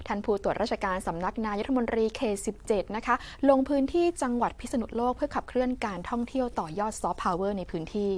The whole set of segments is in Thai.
ท่านผู้ตรวจราชการสำนักนายกรัฐมนตรีเขต 17 นะคะลงพื้นที่จังหวัดพิษณุโลกเพื่อขับเคลื่อนการท่องเที่ยวต่อยอดซอฟต์พาวเวอร์ในพื้นที่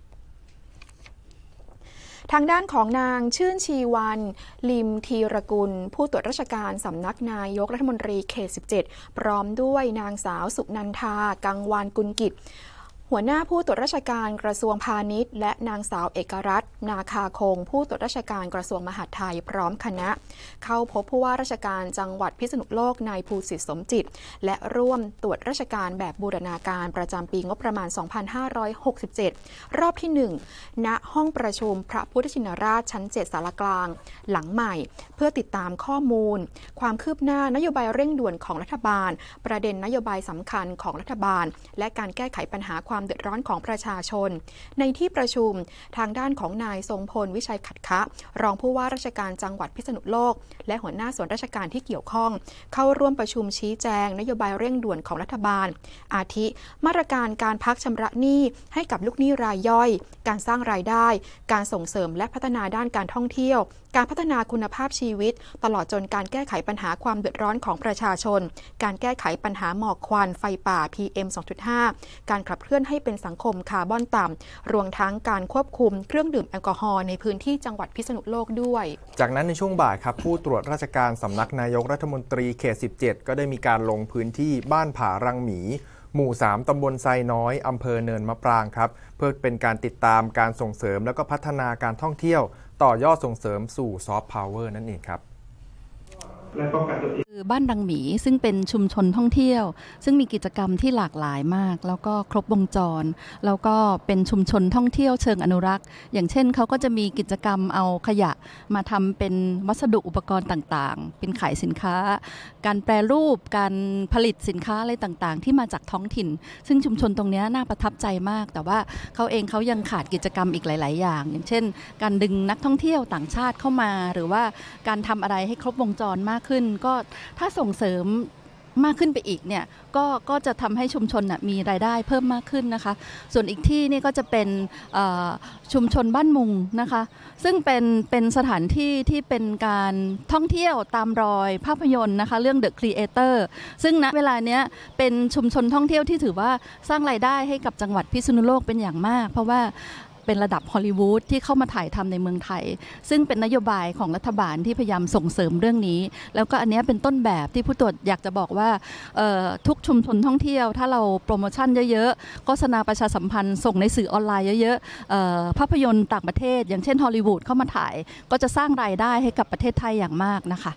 ทางด้านของนางชื่นชีวันลิมธีรกุลผู้ตรวจราชการสำนักนายกรัฐมนตรีเขต 17 พร้อมด้วยนางสาวสุนันทากังวานกุลกิจหัวหน้าผู้ตรวจราชการกระทรวงพาณิชย์และนางสาวเอกรัตน์นาคาคงผู้ตรวจราชการกระทรวงมหาดไทยพร้อมคณะเข้าพบผู้ว่าราชการจังหวัดพิษณุโลกนายภูสิทธิ์สมจิตและร่วมตรวจราชการแบบบูรณาการประจำปีงบประมาณ 2567 รอบที่ 1 ณ ห้องประชุมพระพุทธชินราชชั้น 7 ศาลากลางหลังใหม่เพื่อติดตามข้อมูลความคืบหน้านโยบายเร่งด่วนของรัฐบาลประเด็นนโยบายสำคัญของรัฐบาลและการแก้ไขปัญหาความเดือดร้อนของประชาชนในที่ประชุมทางด้านของนายทรงพลวิชัยขัดคะรองผู้ว่าราชการจังหวัดพิษณุโลกและหัวหน้าส่วนราชการที่เกี่ยวข้องเข้าร่วมประชุมชี้แจงนโยบายเร่งด่วนของรัฐบาลอาทิมาตรการการพักชำระหนี้ให้กับลูกหนี้รายย่อยการสร้างรายได้การส่งเสริมและพัฒนาด้านการท่องเที่ยวการพัฒนาคุณภาพชีวิตตลอดจนการแก้ไขปัญหาความเดือดร้อนของประชาชนการแก้ไขปัญหาหมอกควันไฟป่า PM 2.5 การขับเคลื่อนให้เป็นสังคมคาร์บอนต่ำรวมทั้งการควบคุมเครื่องดื่มแอลกอฮอล์ในพื้นที่จังหวัดพิษณุโลกด้วยจากนั้นในช่วงบ่ายครับผู้ตรวจราชการสำนักนายกรัฐมนตรีเขต 17 ก็ได้มีการลงพื้นที่บ้านผารังหมีหมู่ 3 ตำบลไซน้อยอำเภอเนินมะปรางครับเพื่อเป็นการติดตามการส่งเสริมและก็พัฒนาการท่องเที่ยวต่อยอดส่งเสริมสู่ซอฟต์พาวเวอร์นั่นเองครับคือบ้านรังหมีซึ่งเป็นชุมชนท่องเที่ยวซึ่งมีกิจกรรมที่หลากหลายมากแล้วก็ครบวงจรแล้วก็เป็นชุมชนท่องเที่ยวเชิงอนุรักษ์อย่างเช่นเขาก็จะมีกิจกรรมเอาขยะมาทำเป็นวัสดุอุปกรณ์ต่างๆเป็นขายสินค้าการแปรรูปการผลิตสินค้าอะไรต่างๆที่มาจากท้องถิ่นซึ่งชุมชนตรงนี้น่าประทับใจมากแต่ว่าเขาเองเขายังขาดกิจกรรมอีกหลายๆอย่างอย่างเช่นการดึงนักท่องเที่ยวต่างชาติเข้ามาหรือว่าการทำอะไรให้ครบวงจรมากขึ้นก็ถ้าส่งเสริมมากขึ้นไปอีกเนี่ยก็จะทำให้ชุมชนมีรายได้เพิ่มมากขึ้นนะคะส่วนอีกที่นี่ก็จะเป็นชุมชนบ้านมุงนะคะซึ่งเป็นสถานที่ที่เป็นการท่องเที่ยวตามรอยภาพยนตร์นะคะเรื่อง The Creator ซึ่งณเวลานี้เป็นชุมชนท่องเที่ยวที่ถือว่าสร้างรายได้ให้กับจังหวัดพิษณุโลกเป็นอย่างมากเพราะว่าเป็นระดับฮอลลีวูดที่เข้ามาถ่ายทำในเมืองไทยซึ่งเป็นนโยบายของรัฐบาลที่พยายามส่งเสริมเรื่องนี้แล้วก็อันนี้เป็นต้นแบบที่ผู้ตรวจอยากจะบอกว่าทุกชุมชนท่องเที่ยวถ้าเราโปรโมชั่นเยอะๆโฆษณาประชาสัมพันธ์ส่งในสื่อออนไลน์เยอะๆภาพยนตร์ต่างประเทศอย่างเช่นฮอลลีวูดเข้ามาถ่ายก็จะสร้างรายได้ให้กับประเทศไทยอย่างมากนะคะ